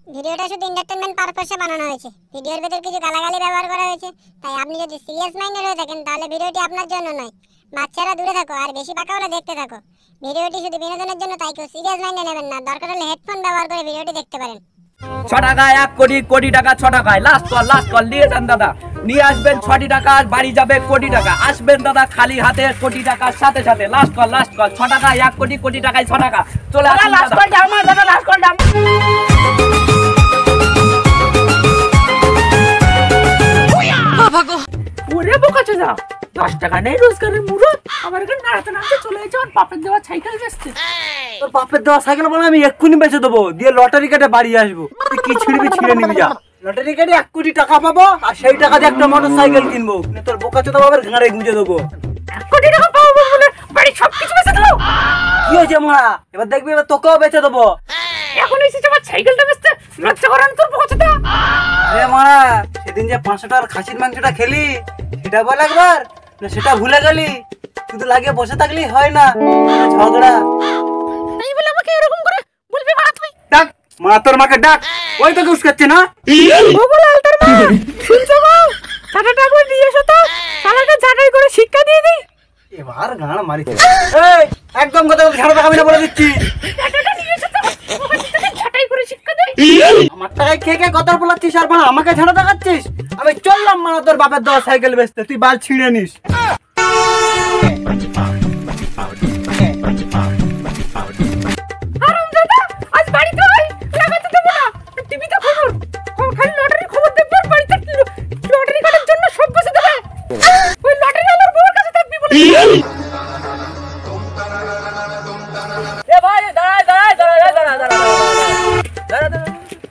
ভিডিওটা শুধু এন্টারটেইনমেন্ট পারপাসে বানানো হয়েছে। ভিডিওর ভেতর কিছু গালাগালি ব্যবহার করা হয়েছে, তাই আপনি যদি সিরিয়াস মাইন্ডেড হয়ে থাকেন তাহলে ভিডিওটি আপনার জন্য নয়। বাচ্চারা দূরে থাকো আর বেশি পাকা হলে দেখতে থাকো। ভিডিওটি শুধু বিনোদনের জন্য, তাই কেউ সিরিয়াস মাইন্ডে নেবেন না। দরকার হলে হেডফোন ব্যবহার করে ভিডিওটি দেখতে পারেন। 6 টাকায় 1 কোটি, কোটি টাকা 6 টাকায়। লাস্ট কল নিয়ে যান দাদা, নিয়ে আসবেন 6 টাকা, বাড়ি যাবে কোটি টাকা। আসবেন দাদা খালি হাতে কোটি টাকার সাথে সাথে। লাস্ট কল 6 টাকায় 1 কোটি, কোটি টাকায় 6 টাকা। চলে আসুন লাস্ট কল দাও আমার দাদা, লাস্ট কল দাও। ওরে বোকাচো না, 10 টাকা নেই রোজগারের মুরত। আমার এখানে নাড়াতে নাড়াতে চলে গেছে আমার বাপের দেওয়া সাইকেল বেচতে। তোর বাপের দেওয়া সাইকেল বলে আমি এক্ষুনি বেচে দেবো, দিয়ে লটারি কেটে বাড়ি আসবো। তুই কি ছিড়বি ছিঁড়ে নিবি যা। লটারি কেটে 1 কোটি টাকা পাবো আর সেই টাকা দিয়ে একটা মোটর সাইকেল কিনবো। তোর বোকাচোদা বাবার ঘাড়ে গুঁজে দেবো। 1 কোটি টাকা পাবো বলে বাড়ি সবকিছু বেচে দিলো। কি হয়েছে মা? এবার দেখবি এবার তোকেও বেচে দেবো। এখন এসেছে আমার সাইকেলটা বেচতে, লজ্জা করে না তোর বোকাচোদা? আরে মারা, সেদিন যে 500 টাকার খাসির মাংসটা খেলি সেটা বল একবার, না সেটা ভুলে গেলি? শুধু লাগিয়ে বসে থাকলেই হয় না, ঝগড়া। তাই বলে আমাকে এরকম করে বলবি মারা তুই? ডাক মা, তোর মাকে ডাক, ওই তোকে উস্কাচ্ছে না। ও বলে আলতার মা, শুনছো গো? টাকাটা করে দিয়ে এসো তো, শালাকে ঝাঁটাই করে শিক্ষা দিয়ে দিই। এবার গান মারিছে। এই একদম কথা ঝাড়া দেখাবি না বলে দিচ্ছি। টাকাটা নিয়ে এসো তো, ওকে ঝাঁটাই করে শিক্ষা দেই। আমার টাকায় খেয়ে খেয়ে কথা বলাচ্ছিস আর মানে আমাকে ঝাড়া দেখাচ্ছিস? আমি চললাম মানে তোর বাপের দেওয়া সাইকেল বেচতে, তুই বাল ছিঁড়ে নিস। হারামজাদা, আজ বাড়িতে আয়, লাগাতে দেব না। টিভিতে খবর, খালি লটারি খবর দেখবে আর বাড়িতে লটারি কাটার জন্য সব বসে দেবে। ওই লটারি আলার বউর কাছে থাকবি বলে। এ ভাই দাঁড়া।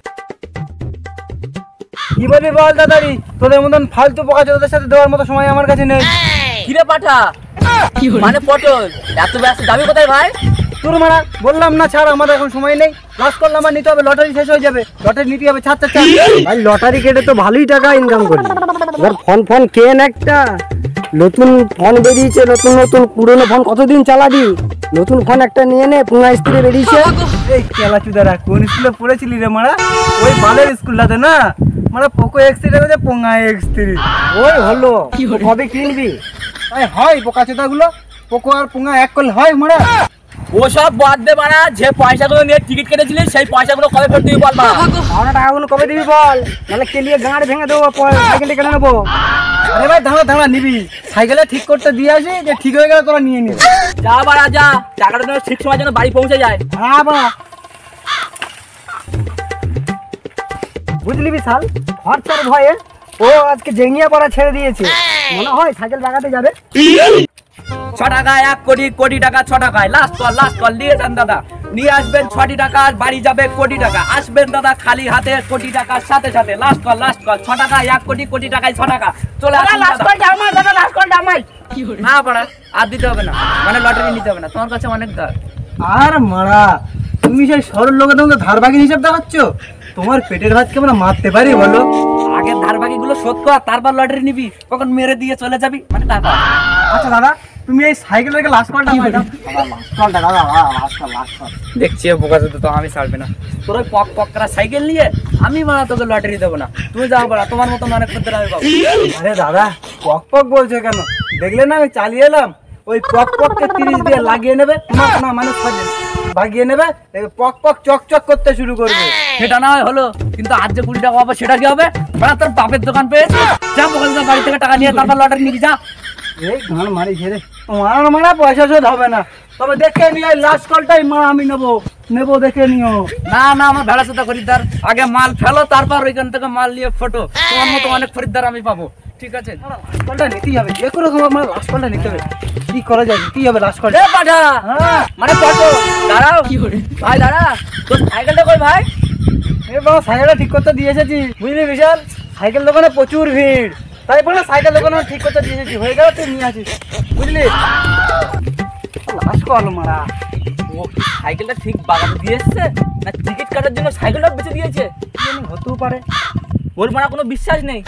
কি বলবি বল দাদারি, তোদের মতন ফালতু বোকাচোদাদের সাথে দেওয়ার মতো সময় আমার কাছে নেই। কিরে পাঠা, মানে পটল এত ব্যস্ত যাবি কোথায় ভাই? তোর মারা বললাম না ছাড়, আমাদের এখন সময় নেই। লাস্ট করলে আমার নিতে হবে, লটারি শেষ হয়ে যাবে। লটারি নিতে হবে, ছাড়। ভাই লটারি কেটে তো ভালোই টাকা ইনকাম করি। এবার ফোন কেন একটা নতুন ফোন বেরিয়েছে, নতুন পুরনো ফোন কতদিন চালাবি? নতুন ফোন একটা নিয়ে নে, পুঙ্গা স্ত্রী বেরিয়েছে। এই কেলা চুদারা কোন স্কুলে পড়েছিলি রে মারা? ওই বালের স্কুলটাতে না মারা, পোকো X3 আছে, পুঙ্গা X3 ওই হলো। কবে কিনবি? হয় বোকাচোদা গুলো, পোকো আর পুঙ্গা এক করলে হয় মারা? ওসব বাদ দে মারা, যে পয়সাগুলো নিয়ে টিকিট কেটেছিলি সেই পয়সাগুলো কবে ফেরত দিবি বল মা। আমরা টাকাগুলো কবে দিবি বল, নাহলে কেলিয়ে গাঁড় ভেঙে দেবো, সাইকেলটা কেটে নেবো। আরে ভাই দাঁড়া নিবি, সাইকেলে ঠিক করতে দিয়ে আসি, যে ঠিক হয়ে গেলে তোরা নিয়ে নিবি। যা বাড়া যা, টাকাটা যেন ঠিক সময় যেন বাড়ি পৌঁছে যায়। হ্যাঁ বা বুঝলি বিশাল, খরচার ভয়ে ও আজকে জেঙ্গিয়া পড়া ছেড়ে দিয়েছে। মনে হয় সাইকেল লাগাতে যাবে। 6 টাকায় 1 কোটি, কোটি টাকা 6 টাকায়। লাস্ট কল নিয়ে যান দাদা, নিয়ে আসবেন 6 টাকা, বাড়ি যাবে কোটি টাকা। আসবেন দাদা খালি হাতে কোটি টাকার সাথে সাথে। লাস্ট কল 6 টাকায় 1 কোটি, কোটি টাকায় 6 টাকা। চলে আসুন লাস্ট কল দাও আমার দাদা, লাস্ট কল দাও আমার। না পড়া আর দিতে হবে না, মানে লটারি নিতে হবে না, তোমার কাছে অনেক ধার। আর মারা, তুমি সেই সরল লোকের তোমাকে ধার বাকি হিসাব দেখাচ্ছ? তোমার পেটের ভাত কেমন মারতে পারি বলো? আগে ধার বাকি গুলো শোধ কর, তারপর লটারি নিবি। কখন মেরে দিয়ে চলে যাবি, মানে টাকা। আচ্ছা দাদা, তুমি এই সাইকেলটাকে লাস্ট কলটা আমায় দাও। লাস্ট কলটা দাদা, লাস্ট কল। দেখছি বোকা তো আমি ছাড়বে না। তোর ওই পক করা সাইকেল নিয়ে আমি মারা তোকে লটারি দেবো না। তুমি যাও বলা, তোমার মতো অনেক ক্ষেত্রে আমি পাবো। আরে দাদা পক বলছো কেন? দেখলে না আমি চালিয়ে এলাম। ওই পককে 30 দিয়ে লাগিয়ে নেবে, না মানে ভাগিয়ে নেবে, পক চক করতে শুরু করবে। সেটা না হয় হলো, কিন্তু আজ যে 20 টাকা পাবো সেটা কি হবে? মানে তোর বাপের দোকান পেয়েছে, যা বোকা বাড়ি থেকে টাকা নিয়ে তারপর লটারি নিবি যা। এই গান মারি ছেড়ে, তোমার মারা পয়সা শোধ হবে না। তবে দেখে নিও, লাস্ট কলটাই মা আমি নেবো দেখে নিও। না আমার ভেড়া সাথে খরিদ্দার, আগে মাল ফেলো তারপর ওইখান থেকে মাল নিয়ে ফটো। তোমার মতো অনেক খরিদ্দার আমি পাবো, ঠিক আছে? লাস্ট কলটা নিতেই হবে, যে কোনো রকম আমার লাস্ট কলটা নিতে হবে। কি করা যায়, নিতেই হবে লাস্ট কলটা। এ পাঠা, মানে পটল দাঁড়াও ভাই, দাঁড়া তোর সাইকেলটা কই ভাই? এ বাবা সাইকেলটা ঠিক করতে দিয়ে এসেছি, বুঝলি বিশাল। সাইকেল দোকানে প্রচুর ভিড়, তাই বলে সাইকেল দোকানে ঠিক করতে দিয়ে এসেছি। হয়ে গেল, তুই নিয়ে আসিস, বুঝলি? লাস্ট কল মারা। ও কি সাইকেলটা ঠিক বাগাতে দিয়ে এসছে, না টিকিট কাটার জন্য সাইকেলটা বেঁচে দিয়েছে? হতেও পারে, ওর মারা কোনো বিশ্বাস নেই।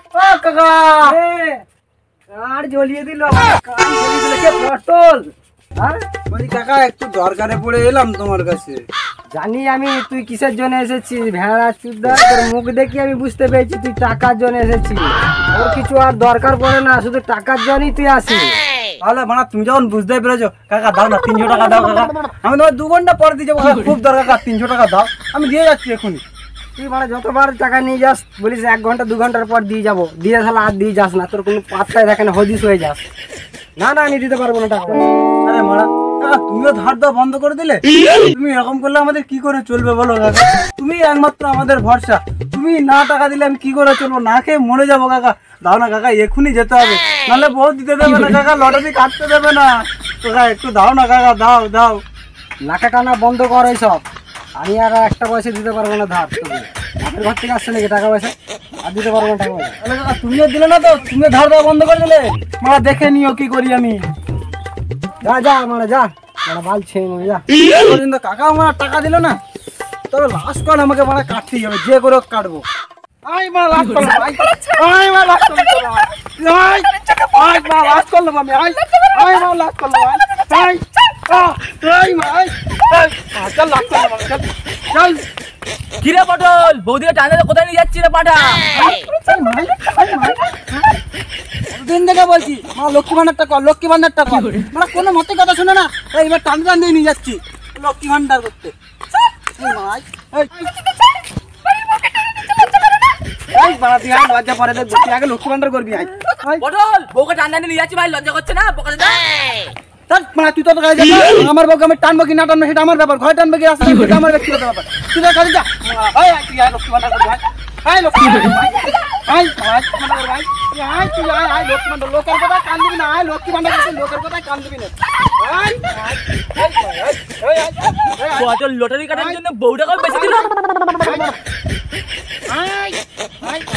কাকা কার জ্বলিয়ে দিল, কে পটল? হ্যাঁ বলি কাকা একটু দরকারে পড়ে এলাম তোমার কাছে। জানি আমি তুই কিসের জন্য এসেছিস, ভেড়া চুদা, তোর মুখ দেখি আমি বুঝতে পেরেছি তুই টাকার জন্য এসেছিস। ওর কিছু আর দরকার পড়ে না, শুধু টাকার জন্যই তুই আসিস। তাহলে মানে তুমি যখন বুঝতে পেরেছো কাকা দাও না 300 টাকা দাও কাকা, আমি তোমার 2 ঘন্টা পরে দিয়ে যাবো কাকা, খুব দরকার কাকা 300 টাকা দাও, আমি দিয়ে যাচ্ছি এখনই। তুই মানে যতবার টাকা নিয়ে যাস বলিস 1 ঘন্টা 2 ঘন্টার পর দিয়ে যাবো, দিয়ে তাহলে আর দিয়ে যাস না, তোর কোনো পাত্তায় দেখে না, হদিস হয়ে যাস। না না আমি দিতে পারবো না টাকা। আরে মারা কাকা তুমিও ধার দেওয়া বন্ধ করে দিলে, তুমি এরকম করলে আমাদের কি করে চলবে বলো কাকা? তুমি একমাত্র আমাদের ভরসা, তুমি না টাকা দিলে আমি কি করে চলবো, না খেয়ে মরে যাবো কাকা। দাও না কাকা, এক্ষুনি যেতে হবে, নাহলে বউ দিতে দেবে না কাকা, লটারি কাটতে দেবে না কাকা, একটু দাও না কাকা, দাও দাও। নাকা টানা বন্ধ কর এইসব, আমি আর একটা পয়সা দিতে পারবো না ধার তোকে। আপনার ঘর থেকে আসছে নাকি টাকা পয়সা? আর দিতে পারবো না টাকা পয়সা। আরে কাকা তুমিও দিলে না তো, তুমিও ধার দেওয়া বন্ধ করে দিলে। মারা দেখে নিও কি করি আমি। যা যা মানে যা, মানে বাল ছেড়ে নেবে যা। এতদিন তো কাকা আমার টাকা দিল না, তবে লাস্ট কল আমাকে মানে কাটতেই হবে, যে করে হোক কাটবো। আই মা লাস্ট কল, আই মা লাস্ট কল, আই আই মা লাস্ট কল আমি, আই আই মা লাস্ট কল, আই আই মা আই চল লাস্ট কল চল চল। কিরে পটল, বৌদিকে টানে কোথায় নিয়ে যাচ্ছি রে পাঠা? দিন থেকে বলছি মা লক্ষ্মী ভান্ডারটা কর, লক্ষ্মী ভান্ডারটা কর, মানে কোনো মতে কথা শুনে না, এইবার টান টান দিয়ে নিয়ে যাচ্ছি লক্ষ্মী ভান্ডার করতে। এই মা, এই বাড়া তুই আয়, লজ্জা পরে দেখবো, তুই আগে লক্ষ্মী ভান্ডার করবি আয়। পটল, বউকে টানে নিয়ে যাচ্ছি ভাই, লজ্জা করছে না? বকাতে দে। মানে তুই তো কাজে যা, আমার বউকে আমি টানবো কি না টানবো সেটা আমার ব্যাপার, ঘরে টানবো কি রাস্তায় সেটা আমার ব্যক্তিগত ব্যাপার, তুই তো কাজে যা। আয় আয় তুই আয় লক্ষ্মী ভান্ডার করবি, আয় লক্ষ্মী ভান্ডার করবি, আয় আয় ভান্ডার আয়, আয় তুই আয়, আয় লক্ষ্মী ভান্ডার, লোকের কথা কান দিবি না, আয় লক্ষ্মী ভান্ডার করতে লোকের কথা কান দিবি না, আয় আয় আয় পটল লটারি কাটার জন্য বউটাকে বেঁচে দিল। আয় আয়